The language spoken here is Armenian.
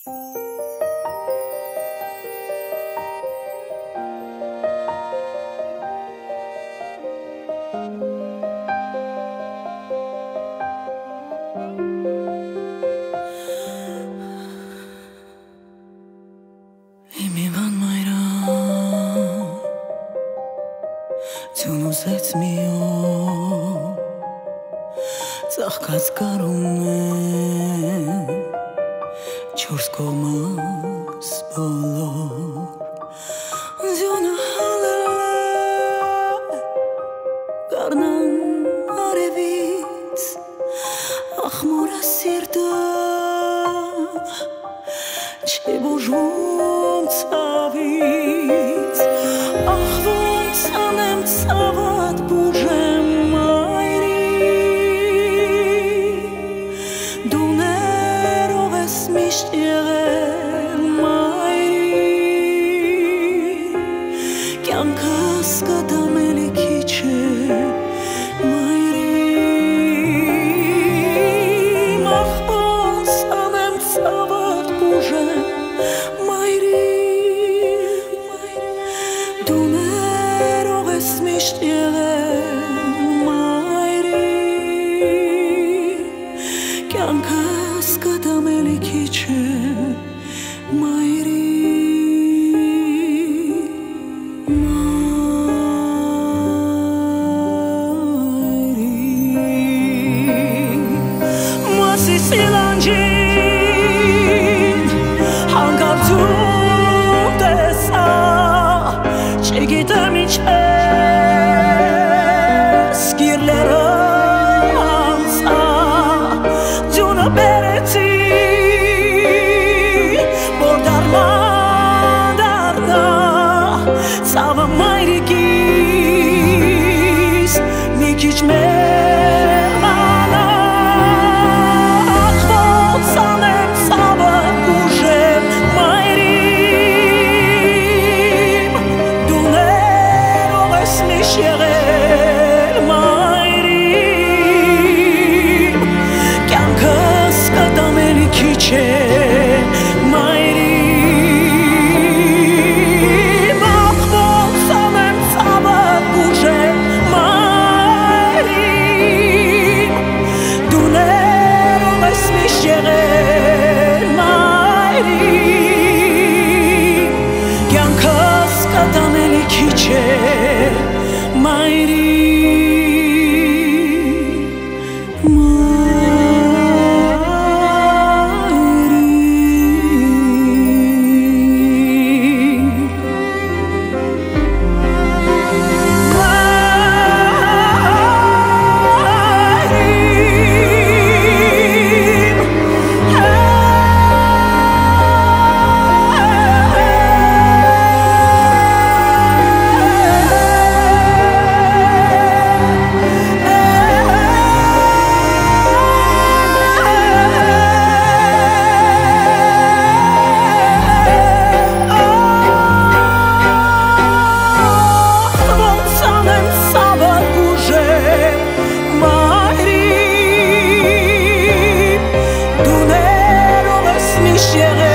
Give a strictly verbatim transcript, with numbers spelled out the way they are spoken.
Ձյունուզեց մի օր ծաղկած կարուն են չորս կողմս բոլոր ձյունը հալել է գարնան արևից ախմորա սիրտը չի բուժվում ցավից ախ ոնց անեմ ցավդ բուժեմ մայրի դու ներով ես միշտ եղել մայրի կյանքս կդամ էլի քիչ է մայրի ախ ոնց անեմ ցավդ բուժեմ միշտ եղել մայրի կյանքս կդամ էլի քիչ է մայրի մայրի մասի սիլանջին հանգարցում տեսա չգիտեմ ինչ է Ցավը մայրիկիս մի քիչ մեղմանա ախ ոնց անեմ ցավը բուժեմ մայրիմ դու ներով ես միշտ եղել մայրիմ կյանքս կդամ էլի քիչ է Share